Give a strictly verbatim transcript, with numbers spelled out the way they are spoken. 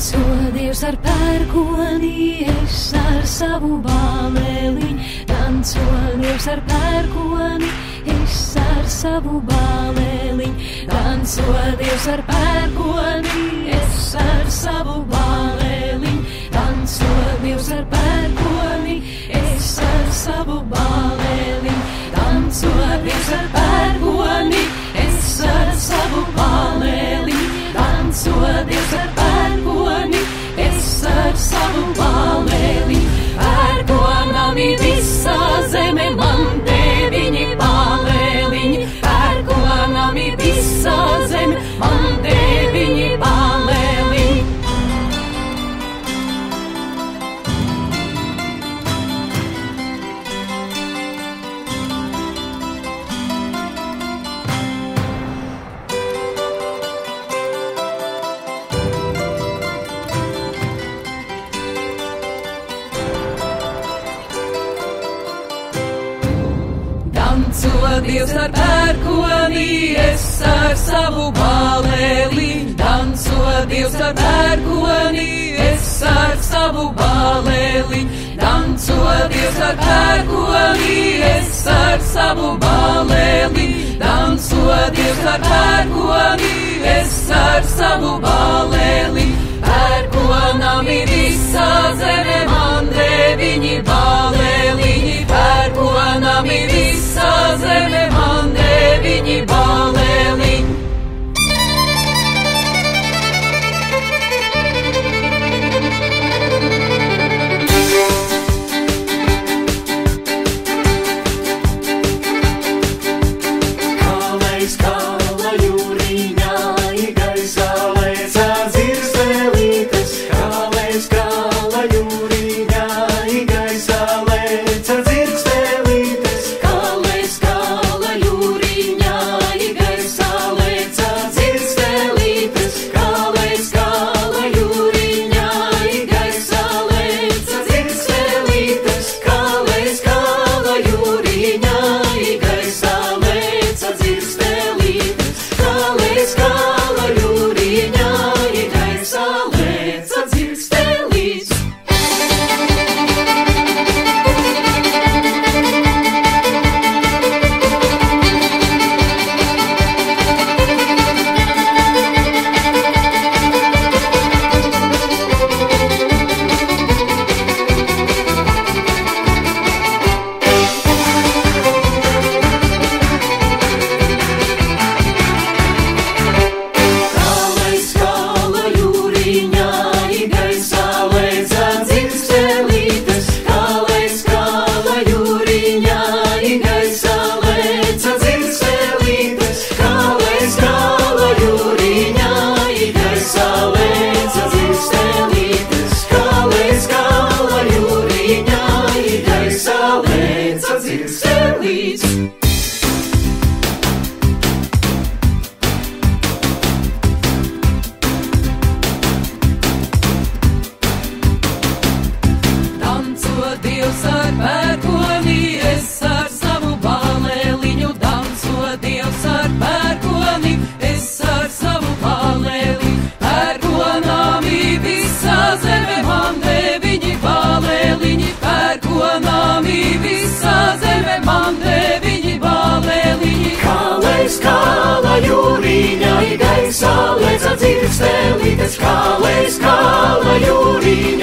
Danco Dievs ar pērkoni, es ar savu bāleliņu. Danco Dievs ar pērkoni, es ar savu bāleliņu. Danco Dievs ar pērkoni, es ar savu bāleliņu. Danco Dievs ar pērkoni, es ar savu bāleliņu. Danco Dievs ar pērkoni, es ar savu bāleliņu. Danco Dievs ar pērkoni, es ar savu bāleliņu. Pērkonam ir visa zeme, man deviņi bāleliņi. Pērkonam ir visa zeme, man deviņi bāleliņi. Danco Dievs ar pērkoni, es ar savu bāleliņu. Danco Dievs ar pērkoni, es ar savu bāleliņu. Danco Dievs ar pērkoni, es ar savu bāleliņu. Danco Dievs ar pērkoni, es ar savu bāleliņu. Pērkonam ir visa zeme, man deviņi bāleliņi. Pērkonam ir visa zeme, man deviņi bāleliņi. Kalais kala jūriņā, I gaisā lēca dzirkstēlītes. Kalais kala jūriņā, I gaisā lēca dzirkstēlītes. Kalais kala jūriņā, I gaisā lēca dzirkstēlītes. Kalais kala jūriņā, I gaisā lēca dzirkstēlītes. Kalais kala jūriņā, I gaisā lēca dzirkstēlītes. Kalais kala jūriņā, I gaisā lēca dzirkstēlītes. Kalais kala jūriņā, I gaisā lēca dzirkstēlītes. Kalais kala jūriņā, I gaisā lēca dzirkstēlītes. Kalais kala jūriņā, I gaisā lēca dzirkstēlītes. Kalais kala jūriņā, I gaisā lēca dzirkstēlītes. Danco Dievs ar pērkoni, es ar savu bāleliņu. Danco Dievs ar pērkoni, es ar savu bāleliņu. Pērkonam ir visa zeme, man deviņi bāleliņi. Pērkonam ir visa zeme, man deviņi bāleliņi. Kalais kala jūriņā, I gaisā lēca dzirkstēlītes. Kalais kala jūriņā,